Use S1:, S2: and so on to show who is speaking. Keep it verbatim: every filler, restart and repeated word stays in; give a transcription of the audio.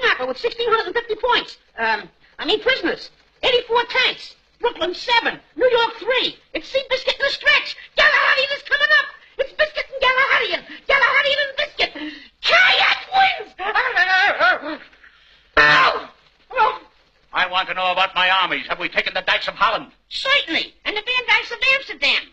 S1: Pinocchio with sixteen fifty points. Um, I mean prisoners. eighty-four tanks. Brooklyn, seven. New York, three. It's Seabiscuit in the stretch. Galahadian is coming up. It's Biscuit and Galahadian. Galahadian and Biscuit. Kayak wins! Oh! Oh!
S2: I want to know about my armies. Have we taken the Dykes of Holland?
S1: Certainly. And the Van Dykes of Amsterdam.